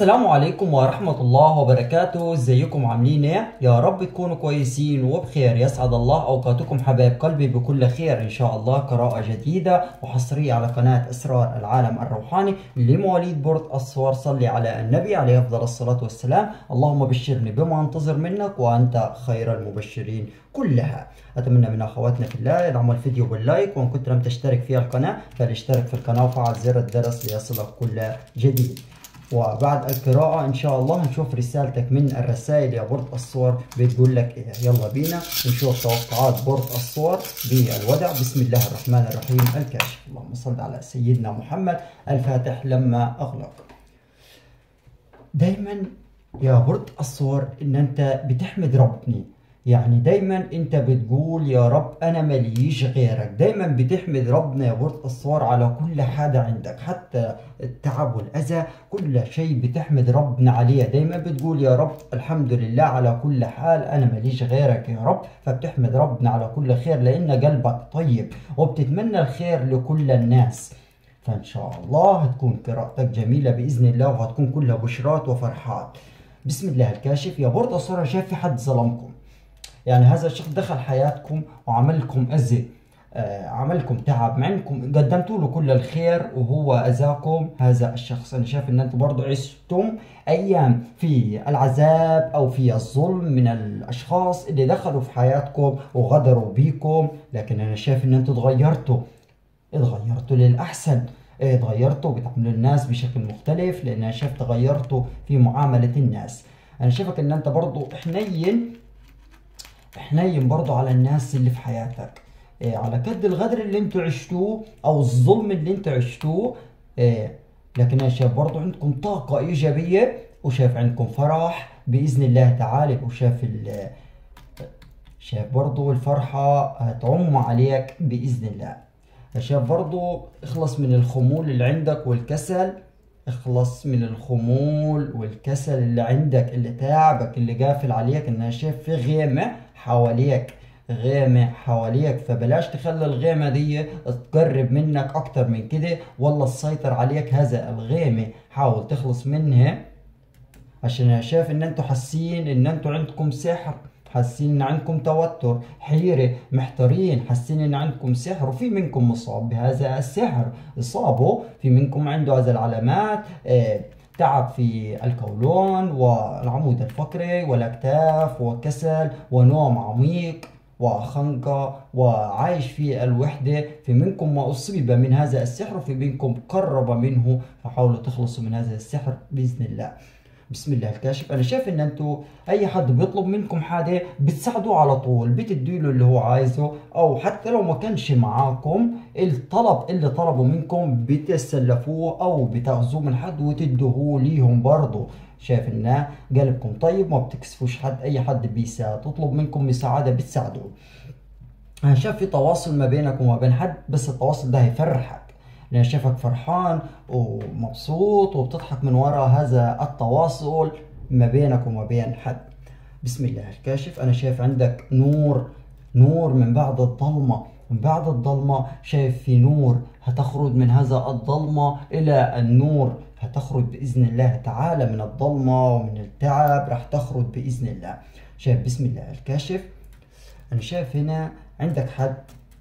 السلام عليكم ورحمة الله وبركاته. ازيكم عاملين ايه؟ يا رب تكونوا كويسين وبخير. يسعد الله اوقاتكم حبايب قلبي بكل خير ان شاء الله. قراءة جديدة وحصرية على قناة اسرار العالم الروحاني لمواليد برج الثور. صلي على النبي عليه افضل الصلاة والسلام. اللهم بشرني بما انتظر منك وانت خير المبشرين كلها. اتمنى من اخواتنا في الله يدعموا الفيديو باللايك، وان كنت لم تشترك في القناة فلاشترك في القناة وفعل زر الجرس ليصلك كل جديد. وبعد القراءة إن شاء الله هنشوف رسالتك من الرسائل يا برج الثور بتقول لك إيه. يلا بينا نشوف توقعات برج الثور بالودع. بسم الله الرحمن الرحيم. الكاشف. اللهم صل على سيدنا محمد الفاتح لما أغلق. دايما يا برج الثور إن أنت بتحمد ربنا، يعني دايما انت بتقول يا رب انا ماليش غيرك. دايما بتحمد ربنا يا برج الثور على كل حاجة عندك، حتى التعب والاذى كل شيء بتحمد ربنا عليه. دايما بتقول يا رب الحمد لله على كل حال، انا ماليش غيرك يا رب. فبتحمد ربنا على كل خير لان قلبك طيب وبتتمنى الخير لكل الناس. فان شاء الله هتكون قراءتك جميلة باذن الله وهتكون كلها بشرات وفرحات. بسم الله الكاشف. يا برج الثور انا شايف في حد ظلمكم، يعني هذا الشخص دخل حياتكم وعمل لكم أذى، عمل لكم تعب مع انكم قدمتوا له كل الخير وهو اذاكم. هذا الشخص انا شايف ان انتم برضه عشتم ايام في العذاب او في الظلم من الاشخاص اللي دخلوا في حياتكم وغدروا بيكم، لكن انا شايف ان انتم اتغيرتوا للاحسن. اتغيرتوا بتعاملوا الناس بشكل مختلف، لان انا شايف تغيرتوا في معاملة الناس. انا شايفك ان انت برضه حنين برضه على الناس اللي في حياتك، على قد الغدر اللي انتوا عشتوه او الظلم اللي انتوا عشتوه. لكن انا شايف برضه عندكم طاقة ايجابية وشايف عندكم فرح باذن الله تعالى. شايف برضه الفرحة هتعم عليك باذن الله. شايف برضه اخلص من الخمول اللي عندك والكسل. اخلص من الخمول والكسل اللي عندك اللي تعبك اللي قافل عليك. ان انا شايف في غيمة حواليك، فبلاش تخلي الغيمة دي تقرب منك اكتر من كده والله تسيطر عليك هذا الغيمة. حاول تخلص منها، عشان انا شايف ان انتوا حاسين ان انتوا عندكم سحر، حاسين ان عندكم توتر، حيرة، محتارين، حاسين ان عندكم سحر، وفي منكم مصاب بهذا السحر. اصابه في منكم عنده هذا العلامات، تعب في القولون والعمود الفقري والاكتاف وكسل ونوم عميق وخنقة وعايش في الوحدة. في منكم ما أصيب من هذا السحر وفي منكم قرب منه، فحاولوا تخلصوا من هذا السحر بإذن الله. بسم الله الكاشف. انا شايف ان انتوا اي حد بيطلب منكم حاجه بتساعدوه على طول، بتديله اللي هو عايزه، او حتى لو ما كانش معاكم الطلب اللي طلبوا منكم بتسلفوه او بتاخذوه من حد وتدوه ليهم برضه. شايف ان قلبكم طيب ما بتكسفوش حد، اي حد بيساعد تطلب منكم مساعده بتساعدوه. انا شايف في تواصل ما بينك وما بين حد، بس التواصل ده هيفرحك لأن شايفك فرحان ومبسوط وبتضحك من وراء هذا التواصل ما بينك وما بين حد. بسم الله الكاشف. أنا شايف عندك نور من بعد الضلمة، شايف في نور هتخرج من هذا الضلمة إلى النور، هتخرج بإذن الله تعالى من الضلمة ومن التعب، راح تخرج بإذن الله. شايف بسم الله الكاشف. أنا شايف هنا عندك حد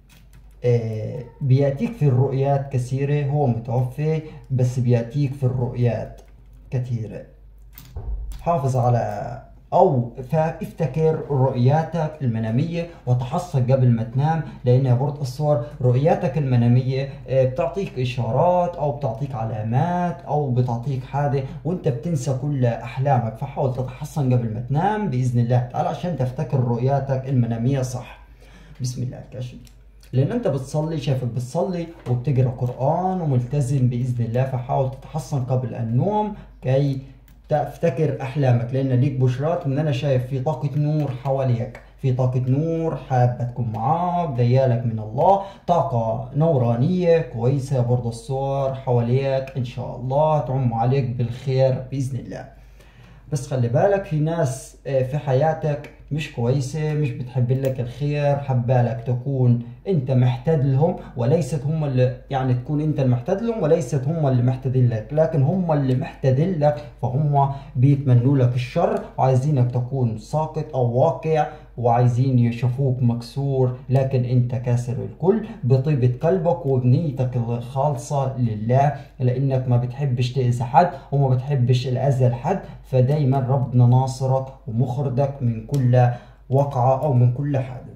بيأتيك في الرؤيات كثيرة، هو متوفي بس بيأتيك في الرؤيات كثيرة. حافظ على أو فافتكر رؤياتك المنامية وتحصن قبل ما تنام، لأن يا برج الثور رؤياتك المنامية بتعطيك إشارات أو بتعطيك علامات أو بتعطيك حاجة وأنت بتنسى كل أحلامك. فحاول تتحصن قبل ما تنام بإذن الله تعالى عشان تفتكر رؤياتك المنامية صح. بسم الله الكاشف. لان انت بتصلي، شايفك بتصلي وبتقرا قرآن وملتزم باذن الله، فحاول تتحصن قبل النوم كي تفتكر احلامك، لان ليك بشرات ان انا شايف في طاقة نور حواليك، في طاقة نور حابة تكون معاك ديالك من الله، طاقة نورانية كويسة يا برج الثور حواليك ان شاء الله تعم عليك بالخير باذن الله. بس خلي بالك في ناس في حياتك مش كويسة، مش بتحب لك الخير، حبالك تكون انت محتاج لهم، وليست هم اللي يعني تكون انت المحتاج لهم وليست هم اللي محتاجين لك، لكن هم اللي محتاجين لك، فهم بيتمنوا لك الشر وعايزينك تكون ساقط او واقع، وعايزين يشوفوك مكسور، لكن انت كاسر الكل بطيبة قلبك وبنيتك الخالصة لله، لانك ما بتحبش تأذي حد وما بتحبش الاذى لحد، فدايما ربنا ناصرك ومخرجك من كل وقعة او من كل حادث.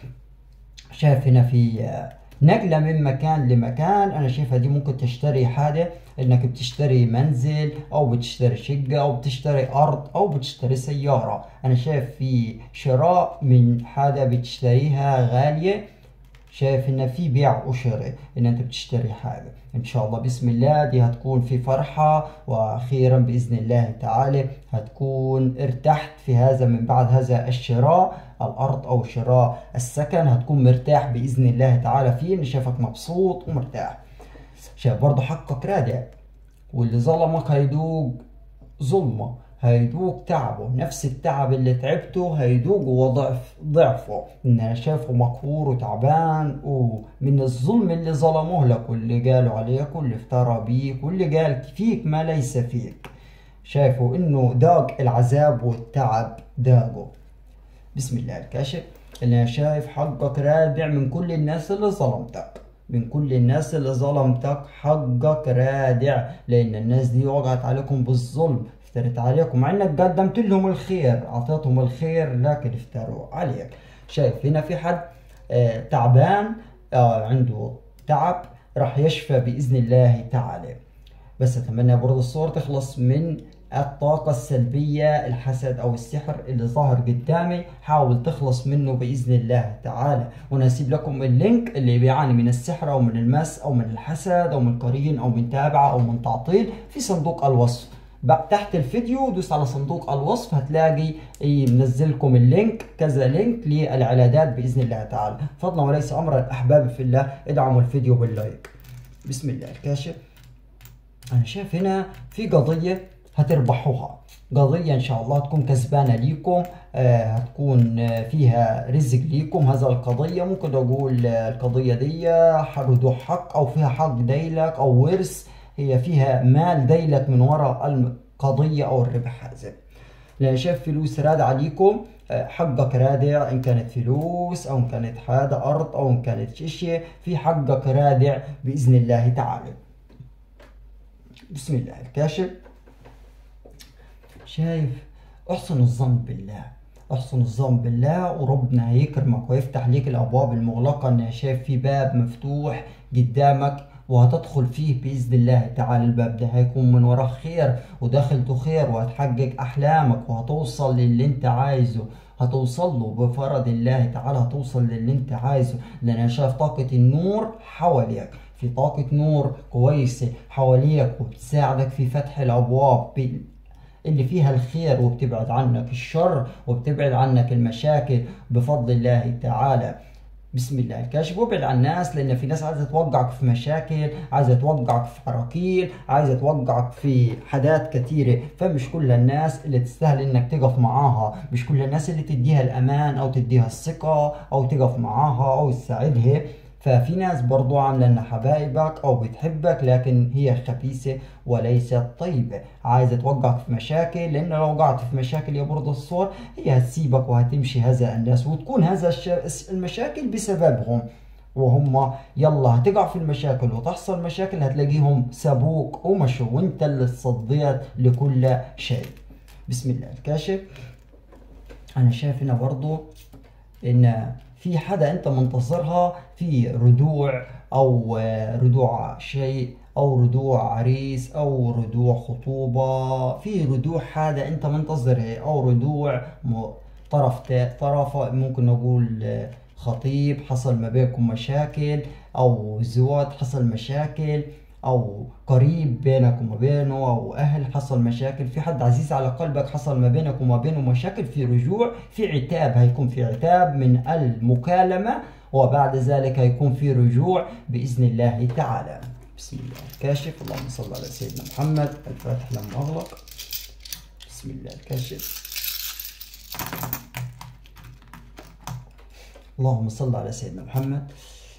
شايف هنا في نقلة من مكان لمكان، انا شايفها دي ممكن تشتري حاجة، انك بتشتري منزل او بتشتري شقة او بتشتري ارض او بتشتري سيارة. انا شايف في شراء من حاجة بتشتريها غالية، شايف ان في بيع وشراء، ان انت بتشتري حاجة ان شاء الله بسم الله دي هتكون في فرحة، واخيرا باذن الله تعالى هتكون ارتحت في هذا من بعد هذا الشراء الارض او شراء السكن، هتكون مرتاح باذن الله تعالى فيه، انا شايفك مبسوط ومرتاح. شايف برضه حقك رادع، واللي ظلمك هيدوق ظلمه، هيدوق تعبه، نفس التعب اللي تعبته هيدوق وضعف ضعفه، ان انا شايفه مقهور وتعبان ومن الظلم اللي ظلموه لك واللي قالوا عليك واللي افترى بيك واللي قال فيك ما ليس فيك. شايفه انه داق العذاب والتعب داقه. بسم الله الكاشف، اللي انا شايف حقك رادع من كل الناس اللي ظلمتك، من كل الناس اللي ظلمتك حقك رادع، لان الناس دي وقعت عليكم بالظلم، افترت عليكم مع انك قدمت لهم الخير، اعطيتهم الخير لكن افتروا عليك. شايف هنا في حد تعبان، عنده تعب راح يشفى باذن الله تعالى، بس اتمنى برضه الصور تخلص من الطاقة السلبية، الحسد او السحر اللي ظاهر قدامي، حاول تخلص منه باذن الله تعالى. وانا اسيب لكم اللينك اللي بيعاني من السحر او من المس او من الحسد او من قرين او من تابعة او من تعطيل في صندوق الوصف تحت الفيديو، دوس على صندوق الوصف هتلاقي منزلكم اللينك، كذا لينك للعلاجات باذن الله تعالى. فضلا وليس امرا احبابي في الله ادعموا الفيديو باللايك. بسم الله الكاشف، انا شايف هنا في قضية هتربحوها، قضية ان شاء الله تكون كسبانة ليكم، هتكون فيها رزق ليكم. هذا القضية ممكن اقول القضية دي ردوع حق او فيها حق ديلك او ورث، هي فيها مال ديلك من وراء القضية او الربح هذا، لان شايف فلوس رادعة عليكم، حقك رادع، ان كانت فلوس او ان كانت حاجة ارض او ان كانت اشياء، في حقك رادع باذن الله تعالى. بسم الله الكاشف، شايف احسن الظن بالله، احسن الظن بالله وربنا هيكرمك ويفتح ليك الابواب المغلقة. انا شايف في باب مفتوح قدامك وهتدخل فيه باذن الله تعالى، الباب ده هيكون من وراه خير ودخلته خير، وهتحقق احلامك وهتوصل للي انت عايزه، هتوصل له بفرض الله تعالى، هتوصل للي انت عايزه، لان انا شايف طاقة النور حواليك، في طاقة نور كويسة حواليك وبتساعدك في فتح الابواب اللي فيها الخير، وبتبعد عنك الشر وبتبعد عنك المشاكل بفضل الله تعالى. بسم الله الكاشف، وابعد عن الناس، لان في ناس عايزه توقعك في مشاكل، عايزه توقعك في حراكيل، عايزه توقعك في حاجات كثيره، فمش كل الناس اللي تستاهل انك تقف معاها، مش كل الناس اللي تديها الامان او تديها الثقه او تقف معاها او تساعدها، ففي ناس برضو عامله انها حبايبك او بتحبك لكن هي خبيثه وليست طيبه، عايزه توقعك في مشاكل، لان لو وقعت في مشاكل يا برضو الصور هي هتسيبك وهتمشي هذا الناس، وتكون هذا المشاكل بسببهم، وهم يلا هتقع في المشاكل وتحصل مشاكل هتلاقيهم سابوك ومشوا وانت اللي تصديت لكل شيء. بسم الله الكاشف، انا شايف هنا برضو ان في حدا انت منتظرها، في ردوع او ردوع شيء او ردوع عريس او ردوع خطوبة، في ردوع حدا انت منتظرها، او ردوع طرف ممكن نقول خطيب حصل ما بينكم مشاكل، او زواج حصل مشاكل، او قريب بينك وما بينه، او اهل حصل مشاكل، في حد عزيز على قلبك حصل ما بينك وما بينه مشاكل، في رجوع، في عتاب، هيكون في عتاب من المكالمة، وبعد ذلك هيكون في رجوع بإذن الله تعالى. بسم الله الكاشف، اللهم صل على سيدنا محمد، الفاتح لما أغلق. بسم الله الكاشف، اللهم صل على سيدنا محمد.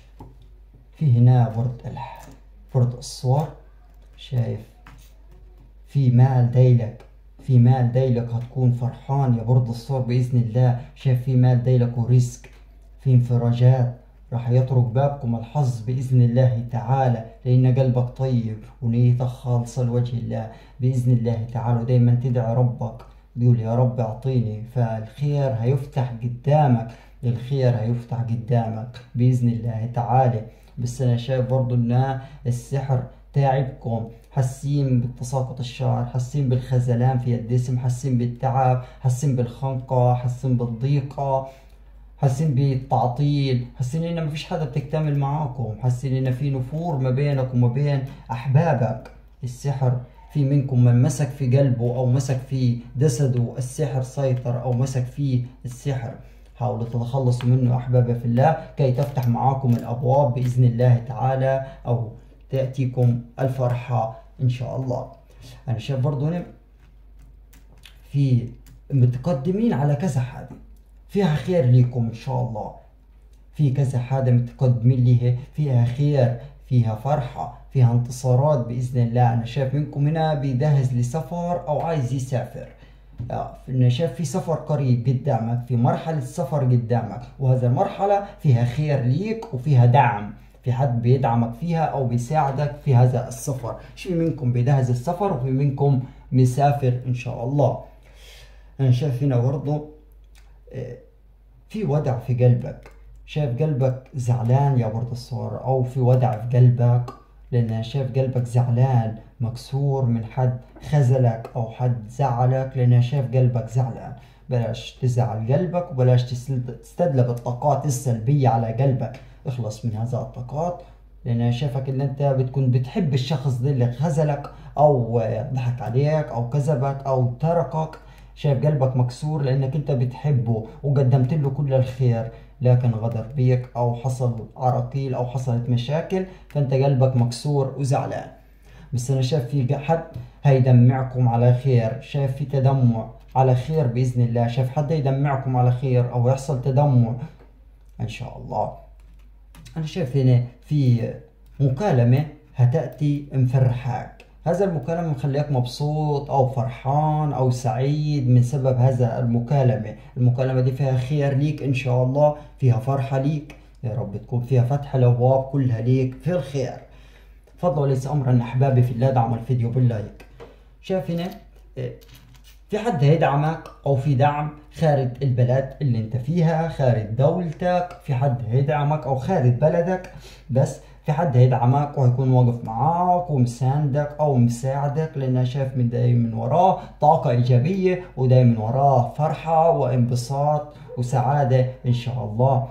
في هنا برد الصور. شايف في مال دايلك، في مال دايلك، هتكون فرحان يا برد الصور بإذن الله. شايف في مال دايلك ورزق، في انفراجات، راح يطرق بابكم الحظ بإذن الله تعالى، لأن قلبك طيب ونيتك خالصة لوجه الله بإذن الله تعالى. ودايما تدعي ربك، تقول يا رب اعطيني، فالخير هيفتح قدامك، الخير هيفتح قدامك بإذن الله تعالى. بس أنا شايف برضو إن السحر تعبكم، حاسين بالتساقط الشعر، حاسين بالخزلان في الجسم، حاسين بالتعب، حاسين بالخنقة، حاسين بالضيقة، حاسين بالتعطيل، حاسين ان مفيش حدا بتكتمل معاكم، حاسين ان في نفور ما بينك وما بين احبابك. السحر في منكم من مسك في قلبه او مسك في جسده السحر سيطر، او مسك فيه السحر. حاولوا تتخلصوا منه احبابي في الله، كي تفتح معاكم الابواب باذن الله تعالى، او تأتيكم الفرحة إن شاء الله. أنا شايف برضو هنا في متقدمين على كذا حاجة فيها خير ليكم إن شاء الله، في كذا حاجة متقدمين ليه فيها خير، فيها فرحة، فيها انتصارات بإذن الله. أنا شايف منكم هنا بيجهز لسفر أو عايز يسافر. أنا شايف في سفر قريب قدامك، في مرحلة سفر قدامك، وهذا المرحلة فيها خير ليك وفيها دعم، في حد بيدعمك فيها او بيساعدك في هذا السفر. في منكم بيجهز السفر وفي منكم مسافر ان شاء الله. انا شايف هنا برضه في ودع في قلبك، شايف قلبك زعلان يا برد الصور، او في ودع في قلبك، لان انا شايف قلبك زعلان مكسور من حد خذلك او حد زعلك، لان انا شايف قلبك زعلان. بلاش تزعل قلبك، وبلاش تستدلب الطاقات السلبية على قلبك، اخلص من هذا الطاقات، لان انا شايفك ان انت بتكون بتحب الشخص ده اللي خذلك او ضحك عليك او كذبك او تركك. شايف قلبك مكسور لانك انت بتحبه وقدمت له كل الخير، لكن غدر بيك او حصل عراقيل او حصلت مشاكل، فانت قلبك مكسور وزعلان. بس انا شايف في حد هيدمعكم على خير، شايف في تدمع على خير باذن الله، شايف حد يدمعكم على خير او يحصل تدمع ان شاء الله. انا شايف هنا في مكالمة هتأتي مفرحاك، هذا المكالمة مخليك مبسوط او فرحان او سعيد من سبب هذا المكالمة دي فيها خير ليك ان شاء الله، فيها فرحة ليك، يا رب تكون فيها فتح الابواب كلها ليك في الخير. فضلا وليس امرا احبابي في الله، دعموا الفيديو باللايك. شايف هنا في حد هيدعمك او في دعم خارج البلد اللي انت فيها، خارج دولتك، في حد هيدعمك او خارج بلدك، بس في حد هيدعمك وهيكون واقف معاك ومساندك او مساعدك، لان شايف من دايما وراه طاقة ايجابية، ودايما وراه فرحة وانبساط وسعادة ان شاء الله.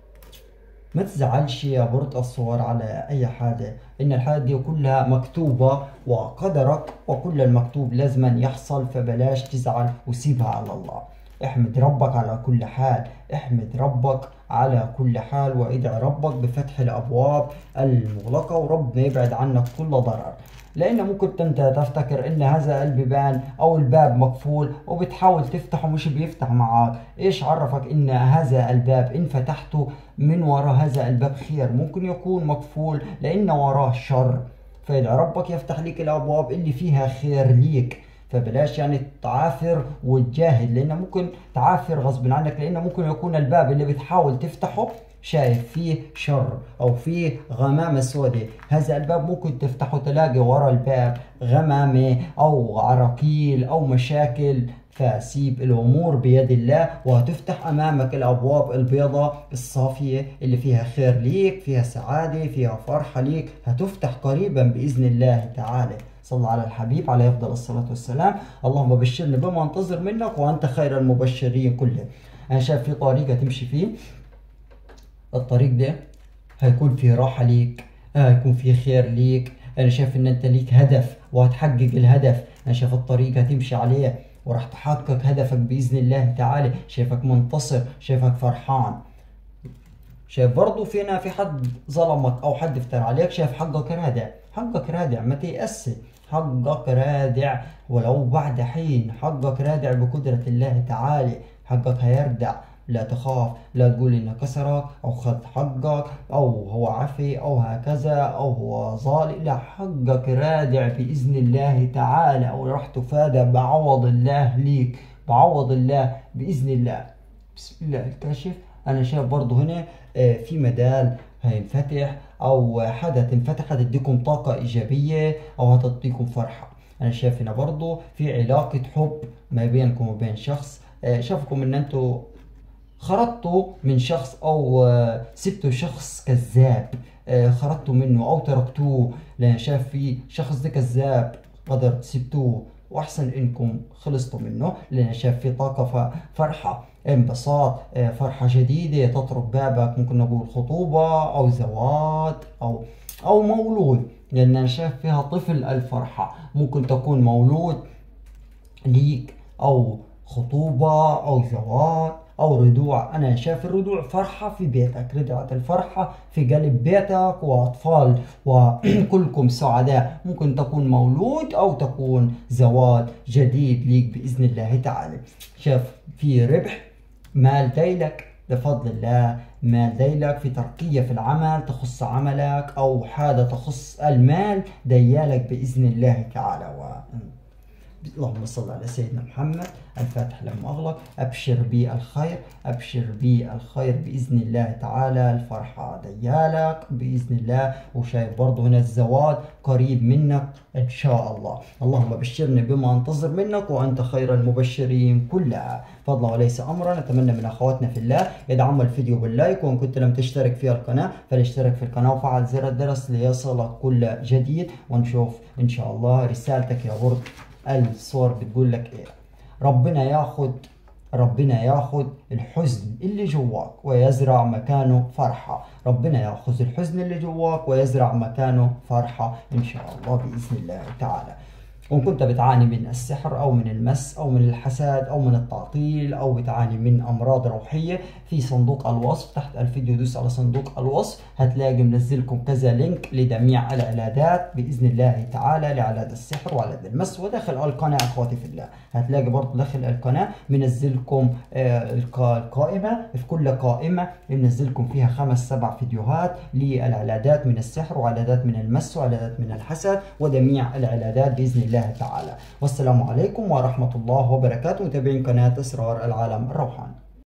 ما تزعلش يا برد الصور على اي حاجة، ان الحاجة دي كلها مكتوبة وقدرك، وكل المكتوب لازما يحصل، فبلاش تزعل وسيبها على الله. احمد ربك على كل حال، احمد ربك على كل حال، وادعي ربك بفتح الابواب المغلقة، وربنا يبعد عنك كل ضرر. لان ممكن انت تفتكر ان هذا البيبان او الباب مقفول وبتحاول تفتحه مش بيفتح معاك، ايش عرفك ان هذا الباب ان فتحته من وراء هذا الباب خير؟ ممكن يكون مقفول لان وراه شر، فإذا ربك يفتح لك الابواب اللي فيها خير ليك، فبلاش يعني تعافر وتجاهد، لان ممكن تعافر غصب عنك، لان ممكن يكون الباب اللي بتحاول تفتحه شايف فيه شر او فيه غمامة سوداء. هذا الباب ممكن تفتحه تلاقي ورا الباب غمامة او عراقيل او مشاكل، فسيب الامور بيد الله، وهتفتح امامك الابواب البيضاء الصافية اللي فيها خير ليك، فيها سعادة، فيها فرحة ليك، هتفتح قريبا باذن الله تعالى. صلى على الحبيب عليه افضل الصلاة والسلام. اللهم بشرني بما انتظر منك وانت خير المبشرين كلهم. انا شايف في طريقة تمشي فيه، الطريق ده هيكون فيه راحة ليك، هيكون فيه خير ليك. انا شايف ان انت ليك هدف وهتحقق الهدف، انا شايف الطريق هتمشي عليه وراح تحقق هدفك بإذن الله تعالى. شايفك منتصر، شايفك فرحان. شايف برضو فينا في حد ظلمك او حد افترى عليك، شايف حقك رادع، حقك رادع، ما تيأس، حقك رادع ولو بعد حين، حقك رادع بقدرة الله تعالى، حقك هيردع لا تخاف، لا تقول إنه كسرك أو خذ حقك أو هو عفي أو هكذا أو هو ظالم، لا، حقك رادع بإذن الله تعالى، وراح تفادى بعوض الله ليك، بعوض الله بإذن الله. بسم الله الكاشف. أنا شايف برضو هنا في مجال هينفتح أو حاجة تنفتح هتديكم طاقة إيجابية أو هتعطيكم فرحة. أنا شايف هنا برضو في علاقة حب ما بينكم وبين شخص، شافكم إن أنتوا خرجتوا من شخص أو سبتوا شخص كذاب، خرجتوا منه أو تركتوه، لأن شاف في شخص ده كذاب قدر سبتوه، وأحسن إنكم خلصتوا منه، لأن شاف في طاقة فرحة انبساط، فرحة جديدة تطرق بابك، ممكن نقول خطوبة أو زواج أو مولود، لأن أنا شايف فيها طفل الفرحة، ممكن تكون مولود ليك أو خطوبة أو زواج أو رجوع. أنا شايف الرجوع فرحة في بيتك، رجعت الفرحة في قلب بيتك وأطفال وكلكم سعداء، ممكن تكون مولود أو تكون زواج جديد ليك بإذن الله تعالى. شايف في ربح، مال ديلك بفضل الله، مال ديلك في ترقية في العمل تخص عملك أو حاجة تخص المال ديالك بإذن الله تعالى. اللهم صل على سيدنا محمد. الفاتح لما أغلق. أبشر بالخير، أبشر بالخير بإذن الله تعالى، الفرحة ديالك بإذن الله. وشايف برضه هنا الزواج قريب منك إن شاء الله. اللهم بشرني بما أنتظر منك وأنت خير المبشرين كلها، فضلا وليس أمرا. نتمنى من أخواتنا في الله يدعموا الفيديو باللايك، وإن كنت لم تشترك في القناة فلاشترك في القناة وفعل زر الجرس ليصلك كل جديد. ونشوف إن شاء الله رسالتك يا برد. الصور بتقول لك ايه؟ ربنا ياخد الحزن اللي جواك ويزرع مكانه فرحة، ربنا ياخذ الحزن اللي جواك ويزرع مكانه فرحة ان شاء الله بإذن الله تعالى. وإن كنت بتعاني من السحر أو من المس أو من الحسد أو من التعطيل أو بتعاني من أمراض روحية، في صندوق الوصف تحت الفيديو دوس على صندوق الوصف، هتلاقي منزلكم كذا لينك لجميع العلاجات بإذن الله تعالى، لعلاج السحر وعلاج المس. وداخل القناة أخواتي في الله هتلاقي برضه داخل القناة منزلكم القائمة، في كل قائمة منزلكم فيها 5-7 فيديوهات للعلاجات من السحر وعلاجات من المس وعلاجات من الحسد وجميع العلاجات بإذن الله تعالى. والسلام عليكم ورحمة الله وبركاته. متابعين قناة أسرار العالم الروحاني.